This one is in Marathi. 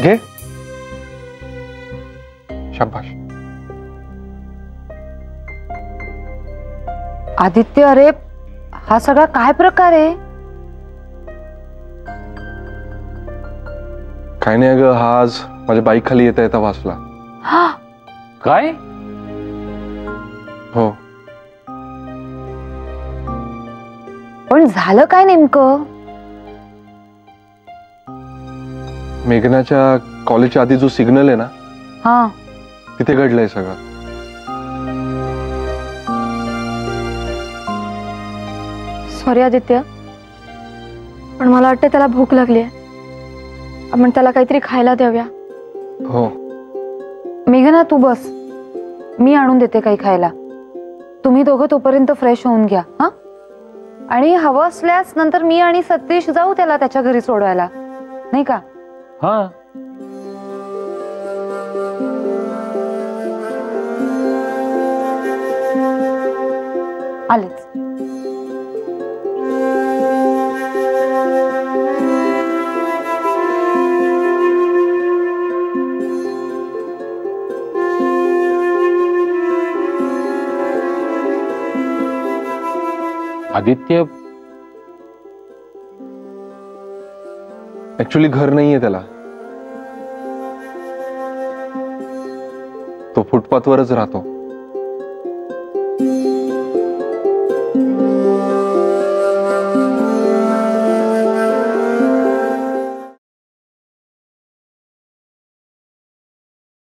घे. शाबाश. आदित्य, अरे हा सगळा काय प्रकार आहे? काय नाही ग, हा आज माझ्या बाईक खाली येता येता वाचला. हा काय? हो. पण झालं काय नेमकं? मेघनाच्या कॉलेजच्या आधी जो सिग्नल आहे ना, हा तिथे घडलंय सगळं. सॉरी आदित्य, पण मला वाटतं त्याला भूक लागली आहे. आपण त्याला काहीतरी खायला द्याव्या. हो. मेघना तू बस, मी आणून देते काही खायला. तुम्ही दोघं तोपर्यंत फ्रेश होऊन घ्या. हा, आणि हवं असल्यास नंतर मी आणि सतीश जाऊ त्याला त्याच्या घरी सोडवायला, नाही का? हा. आलेच. आदित्य, ऍक्च्युली घर नाहीये त्याला, तो फुटपाथवरच राहतो.